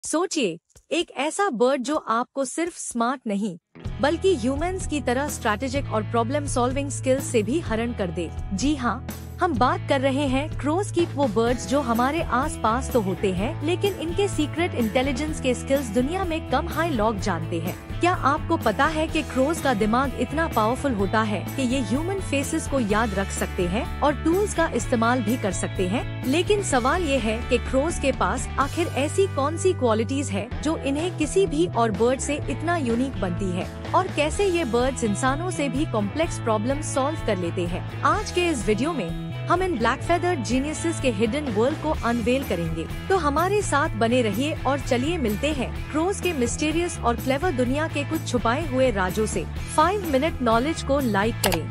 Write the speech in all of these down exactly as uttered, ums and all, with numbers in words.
सोचिए, एक ऐसा बर्ड जो आपको सिर्फ स्मार्ट नहीं बल्कि ह्यूमंस की तरह स्ट्रैटेजिक और प्रॉब्लम सॉल्विंग स्किल्स से भी हरण कर दे। जी हाँ, हम बात कर रहे हैं क्रोज की, वो बर्ड्स जो हमारे आसपास तो होते हैं लेकिन इनके सीक्रेट इंटेलिजेंस के स्किल्स दुनिया में कम हाई लोग जानते हैं। क्या आपको पता है कि क्रोज का दिमाग इतना पावरफुल होता है कि ये ह्यूमन फेसेस को याद रख सकते हैं और टूल्स का इस्तेमाल भी कर सकते हैं? लेकिन सवाल ये है कि क्रोज के पास आखिर ऐसी कौन सी क्वालिटीज है जो इन्हें किसी भी और बर्ड से इतना यूनिक बनती है, और कैसे ये बर्ड्स इंसानों से भी कॉम्प्लेक्स प्रॉब्लम सॉल्व कर लेते हैं। आज के इस वीडियो में हम इन ब्लैक फेदर्ड जीनियसेस के हिडन वर्ल्ड को अनवेल करेंगे, तो हमारे साथ बने रहिए और चलिए मिलते हैं क्रोज के मिस्टीरियस और क्लेवर दुनिया के कुछ छुपाए हुए राजों से। फाइव मिनट नॉलेज को लाइक करें,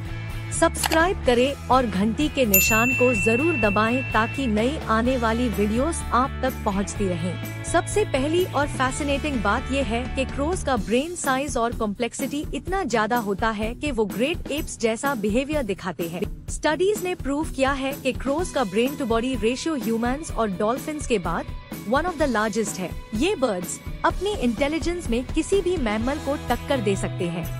सब्सक्राइब करें और घंटी के निशान को जरूर दबाएं ताकि नई आने वाली वीडियोस आप तक पहुंचती रहें। सबसे पहली और फैसिनेटिंग बात यह है कि क्रोज का ब्रेन साइज और कॉम्प्लेक्सिटी इतना ज्यादा होता है कि वो ग्रेट एप्स जैसा बिहेवियर दिखाते हैं। स्टडीज ने प्रूव किया है कि क्रोज का brain to body ratio humans और डॉल्फिन्स के बाद वन ऑफ द लार्जेस्ट है। ये बर्ड्स अपनी इंटेलिजेंस में किसी भी मैमल को टक्कर दे सकते हैं।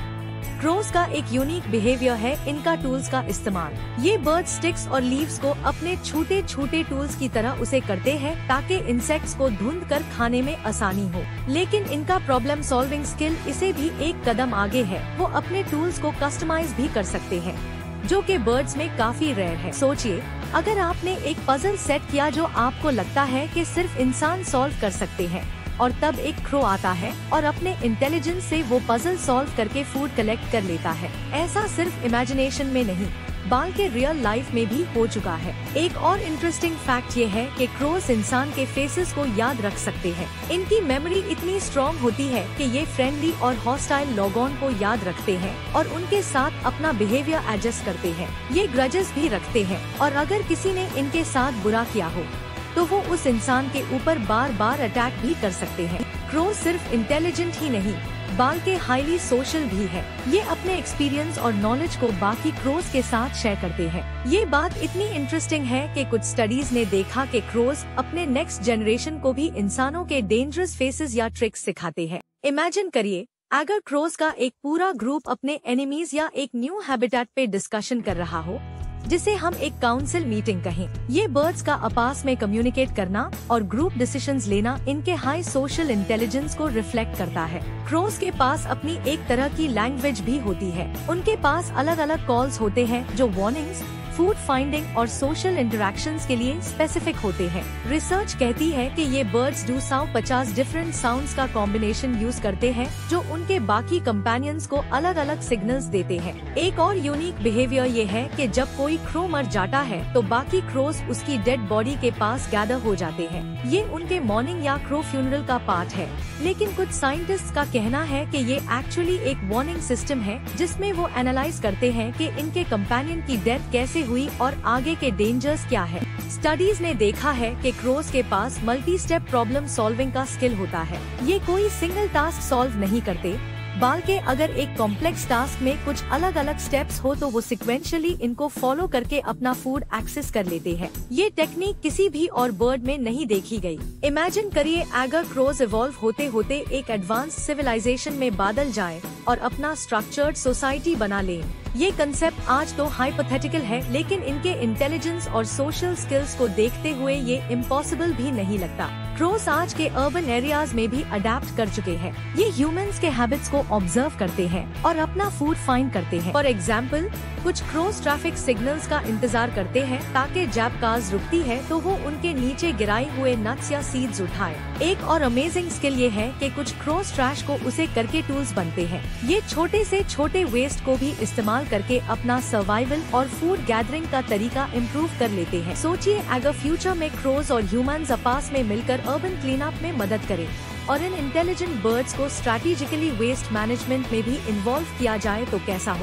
क्रोज का एक यूनिक बिहेवियर है इनका टूल्स का इस्तेमाल। ये बर्ड स्टिक्स और लीव्स को अपने छोटे छोटे टूल्स की तरह उसे करते हैं ताकि इंसेक्ट्स को ढूंढ कर खाने में आसानी हो। लेकिन इनका प्रॉब्लम सॉल्विंग स्किल इसे भी एक कदम आगे है। वो अपने टूल्स को कस्टमाइज भी कर सकते हैं, जो कि बर्ड्स में काफी रेयर है। सोचिए, अगर आपने एक पजल सेट किया जो आपको लगता है कि सिर्फ इंसान सॉल्व कर सकते हैं, और तब एक क्रो आता है और अपने इंटेलिजेंस से वो पजल सॉल्व करके फूड कलेक्ट कर लेता है। ऐसा सिर्फ इमेजिनेशन में नहीं बल्कि रियल लाइफ में भी हो चुका है। एक और इंटरेस्टिंग फैक्ट ये है कि क्रोस इंसान के फेसेस को याद रख सकते हैं। इनकी मेमोरी इतनी स्ट्रॉन्ग होती है कि ये फ्रेंडली और हॉस्टाइल लोगों को याद रखते हैं और उनके साथ अपना बिहेवियर एडजस्ट करते हैं। ये ग्रजेस भी रखते हैं और अगर किसी ने इनके साथ बुरा किया हो तो वो उस इंसान के ऊपर बार बार अटैक भी कर सकते हैं। क्रो सिर्फ इंटेलिजेंट ही नहीं बल्कि हाईली सोशल भी है। ये अपने एक्सपीरियंस और नॉलेज को बाकी क्रोज के साथ शेयर करते हैं। ये बात इतनी इंटरेस्टिंग है कि कुछ स्टडीज ने देखा कि क्रोज अपने नेक्स्ट जनरेशन को भी इंसानों के डेंजरस फेसेस या ट्रिक्स सिखाते हैं। इमेजिन करिए, अगर क्रोज का एक पूरा ग्रुप अपने एनिमीज या एक न्यू हैबिटेट पे डिस्कशन कर रहा हो, जिसे हम एक काउंसिल मीटिंग कहें। ये बर्ड्स का आपस में कम्युनिकेट करना और ग्रुप डिसीजंस लेना इनके हाई सोशल इंटेलिजेंस को रिफ्लेक्ट करता है। क्रोज के पास अपनी एक तरह की लैंग्वेज भी होती है। उनके पास अलग अलग कॉल्स होते हैं जो वार्निंग्स, फूड फाइंडिंग और सोशल इंटरेक्शंस के लिए स्पेसिफिक होते हैं। रिसर्च कहती है कि ये बर्ड्स दो सौ पचास डिफरेंट साउंड्स का कॉम्बिनेशन यूज करते हैं जो उनके बाकी कंपेनियंस को अलग अलग सिग्नल्स देते हैं। एक और यूनिक बिहेवियर ये है कि जब कोई क्रो मर जाता है तो बाकी क्रोज उसकी डेड बॉडी के पास गैदर हो जाते हैं। ये उनके मॉर्निंग या क्रो फ्यूनरल का पार्ट है। लेकिन कुछ साइंटिस्ट का कहना है कि ये एक्चुअली एक वार्निंग सिस्टम है जिसमें वो एनालाइज करते हैं कि इनके कंपेनियन की डेथ कैसे हुई और आगे के डेंजर्स क्या है। स्टडीज ने देखा है कि क्रोज के पास मल्टी स्टेप प्रॉब्लम सॉल्विंग का स्किल होता है। ये कोई सिंगल टास्क सॉल्व नहीं करते बल्कि अगर एक कॉम्प्लेक्स टास्क में कुछ अलग अलग स्टेप्स हो तो वो सिक्वेंशियली इनको फॉलो करके अपना फूड एक्सेस कर लेते हैं। ये टेक्निक किसी भी और बर्ड में नहीं देखी गई। इमेजिन करिए, अगर क्रोज इवॉल्व होते होते एक एडवांस सिविलाइजेशन में बदल जाए और अपना स्ट्रक्चर्ड सोसाइटी बना ले। ये कंसेप्ट आज तो हाइपोथेटिकल है, लेकिन इनके इंटेलिजेंस और सोशल स्किल्स को देखते हुए ये इम्पॉसिबल भी नहीं लगता। क्रोस आज के अर्बन एरियाज में भी अडेप्ट कर चुके हैं। ये ह्यूमंस के हैबिट्स को ऑब्जर्व करते हैं और अपना फूड फाइंड करते हैं। फॉर एग्जाम्पल, कुछ क्रोस ट्रैफिक सिग्नल्स का इंतजार करते हैं ताकि जब कार्स रुकती है तो वो उनके नीचे गिराए हुए नट्स या सीड्स उठाए। एक और अमेजिंग स्किल ये है कि कुछ क्रोस ट्रैश को उसे करके टूल्स बनते हैं। ये छोटे से छोटे वेस्ट को भी इस्तेमाल करके अपना सर्वाइवल और फूड गैदरिंग का तरीका इम्प्रूव कर लेते हैं। सोचिए, अगर फ्यूचर में क्रोज और ह्यूमंस आपस में मिलकर अर्बन क्लीनअप में मदद करें और इन इंटेलिजेंट बर्ड्स को स्ट्रैटेजिकली वेस्ट मैनेजमेंट में भी इन्वॉल्व किया जाए तो कैसा होगा।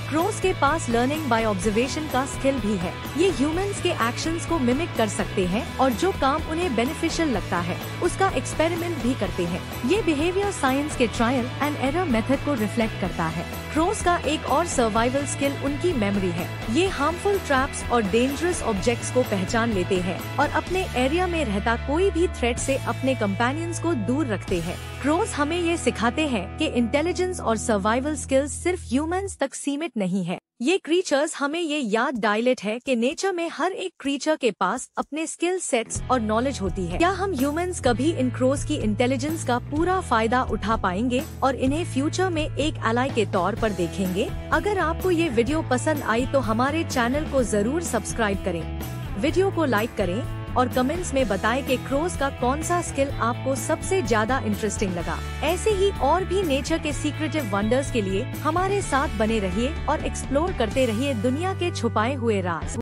क्रोस के पास लर्निंग बाय ऑब्जर्वेशन का स्किल भी है। ये ह्यूमंस के एक्शंस को मिमिक कर सकते हैं और जो काम उन्हें बेनिफिशियल लगता है उसका एक्सपेरिमेंट भी करते हैं। ये बिहेवियर साइंस के ट्रायल एंड एरर मेथड को रिफ्लेक्ट करता है। क्रोस का एक और सर्वाइवल स्किल उनकी मेमोरी है। ये हार्मफुल ट्रैप्स और डेंजरस ऑब्जेक्ट्स को पहचान लेते हैं और अपने एरिया में रहता कोई भी थ्रेट से अपने कंपेनियंस को दूर रखते हैं। क्रोस हमें ये सिखाते हैं कि इंटेलिजेंस और सर्वाइवल स्किल्स सिर्फ ह्यूमंस तक सीमित नहीं है। ये क्रीचर्स हमें ये याद डायलेट है कि नेचर में हर एक क्रीचर के पास अपने स्किल सेट्स और नॉलेज होती है। क्या हम ह्यूमंस कभी इन क्रोस की इंटेलिजेंस का पूरा फायदा उठा पाएंगे और इन्हें फ्यूचर में एक एलाई के तौर पर देखेंगे? अगर आपको ये वीडियो पसंद आई तो हमारे चैनल को जरूर सब्सक्राइब करें, वीडियो को लाइक करें और कमेंट्स में बताएं कि क्रोस का कौन सा स्किल आपको सबसे ज्यादा इंटरेस्टिंग लगा। ऐसे ही और भी नेचर के सीक्रेटिव वंडर्स के लिए हमारे साथ बने रहिए और एक्सप्लोर करते रहिए दुनिया के छुपाए हुए राज।